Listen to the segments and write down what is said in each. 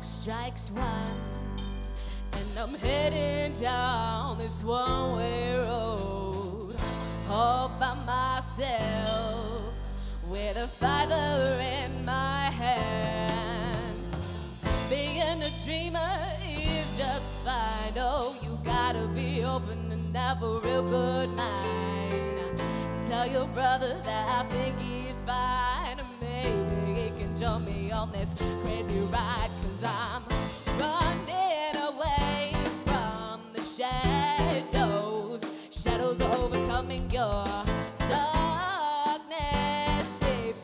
clock strikes one, and I'm heading down this one-way road, all by myself, with a fiver in my hand. Being a dreamer is just fine. Oh, you gotta be open and have a real good mind. Tell your brother that I think he's fine, and maybe he can join me on this crazy ride, 'cause I'm running away from the shadows, shadows overcoming your darkness deep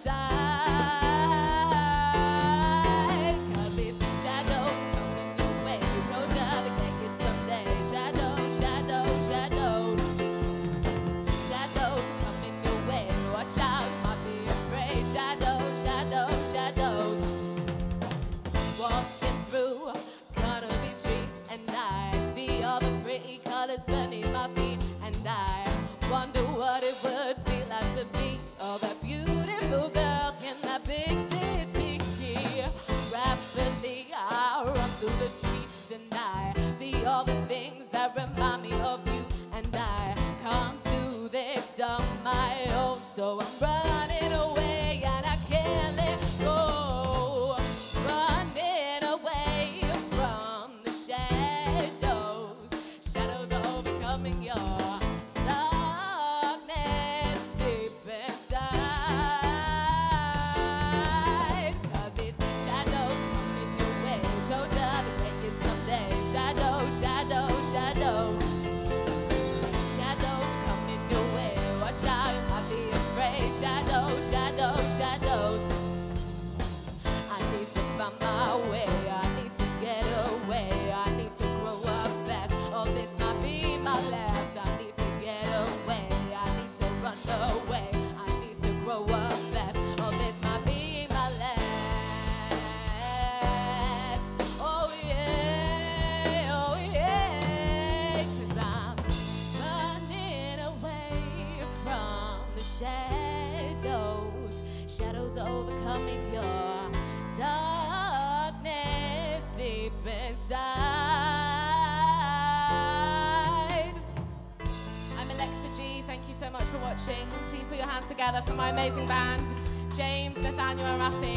inside. 'Cause these shadows coming your way, told ya to get you someday. Shadows, shadows, shadows, shadows coming your way. Watch out, you might be afraid. Shadows, shadows, shadows. Walking through Carnaby Street, and I see all the pretty colors beneath my feet, and I wonder what it would be like to be that beautiful girl in that big city. Rapidly I run through the streets, and I see all the things that remind me of you, and I can't do this on my own, so I'm running away and I can't let go. Running away from the shadows, shadows overcoming your darkness deep inside. 'Cause these shadows coming your way, told ya to get you someday. Shadows, shadows, shadows, shadows coming your way. Watch out, you might be afraid. Shadows, shadows, shadows. I need to find my way, I need to get away, I need to grow up fast, or this might be my last. I need to get away, I need to run away, I need to grow up fast, or this might be my last. Oh yeah, oh yeah, 'cause I'm running away from the shadows, shadows overcoming your darkness deep inside. I'm Alexa G. Thank you so much for watching. Please put your hands together for my amazing band, James, Nathaniel and Rafi.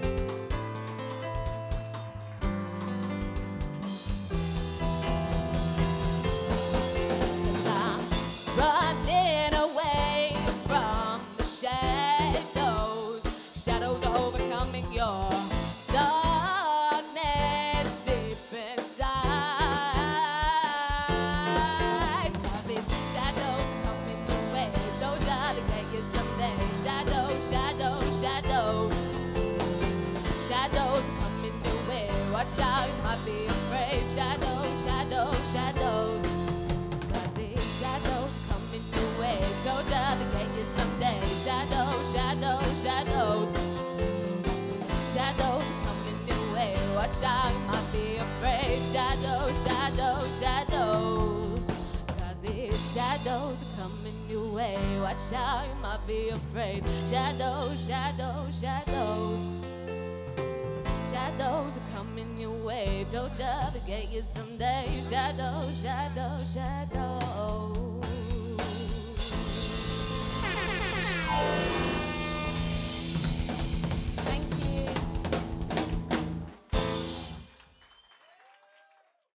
Running away from the shadows, shadows overcoming your darkness deep inside. 'Cause these shadows coming your way, so darling, get you someday. Shadows, shadows, shadows, shadows coming your way. Watch out, you might be afraid. Shadows, shadows, shadows. Shadows coming your way, so darling, get you someday. Shadows, shadows, shadows, shadows coming your way. Watch out, you might be afraid. Shadows, shadows, shadows. 'Cause these shadows are coming your way. Watch out, you might be afraid. Shadows, shadows, shadows, shadows are coming your way. Told ya to get you someday. Shadows, shadows, shadows.